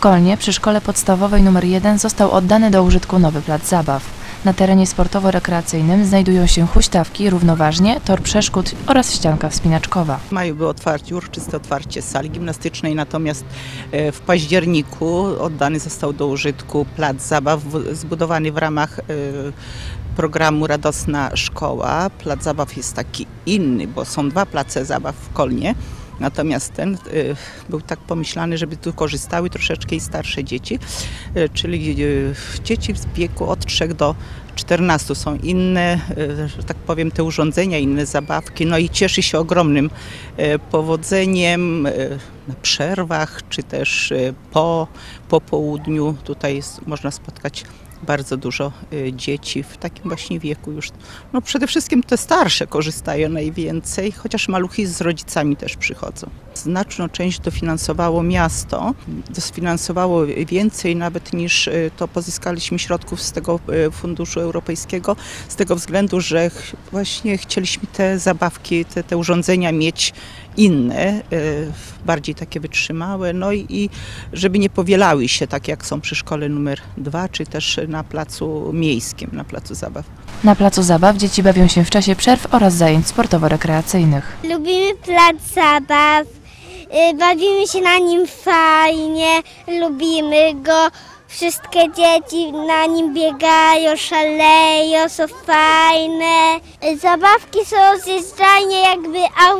Kolnie przy szkole podstawowej nr 1 został oddany do użytku nowy plac zabaw. Na terenie sportowo-rekreacyjnym znajdują się huśtawki, równoważnie, tor przeszkód oraz ścianka wspinaczkowa. W maju było uroczyste otwarcie sali gimnastycznej, natomiast w październiku oddany został do użytku plac zabaw zbudowany w ramach programu Radosna Szkoła. Plac zabaw jest taki inny, bo są dwa place zabaw w Kolnie. Natomiast ten był tak pomyślany, żeby tu korzystały troszeczkę i starsze dzieci, czyli dzieci w wieku od 3 do 14 są inne, że tak powiem, te urządzenia, inne zabawki, no i cieszy się ogromnym powodzeniem na przerwach, czy też po południu. Tutaj można spotkać bardzo dużo dzieci w takim właśnie wieku już. No przede wszystkim te starsze korzystają najwięcej, chociaż maluchy z rodzicami też przychodzą. Znaczną część dofinansowało miasto, dofinansowało więcej nawet niż to pozyskaliśmy środków z tego funduszu europejskiego, z tego względu, że właśnie chcieliśmy te zabawki, te urządzenia mieć inne, bardziej takie wytrzymałe, no i żeby nie powielały się tak jak są przy szkole numer 2, czy też na placu miejskim, na placu zabaw. Na placu zabaw dzieci bawią się w czasie przerw oraz zajęć sportowo-rekreacyjnych. Lubimy plac zabaw, bawimy się na nim fajnie, lubimy go. Wszystkie dzieci na nim biegają, szaleją, są fajne. Zabawki są zjeżdżalnie jakby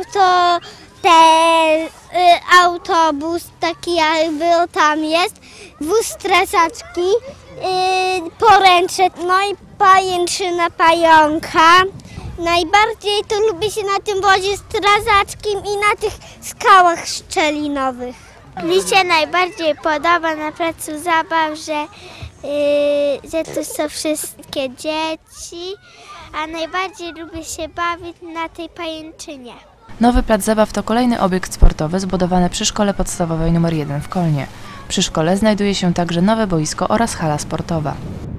autobus, taki jakby tam jest, wóz strażaczki, poręcze, no i pajęczyna pająka. Najbardziej to lubię się na tym wozie strażackim i na tych skałach szczelinowych. Mi się najbardziej podoba na placu zabaw, że tu są wszystkie dzieci, a najbardziej lubię się bawić na tej pajęczynie. Nowy plac zabaw to kolejny obiekt sportowy zbudowany przy szkole podstawowej nr 1 w Kolnie. Przy szkole znajduje się także nowe boisko oraz hala sportowa.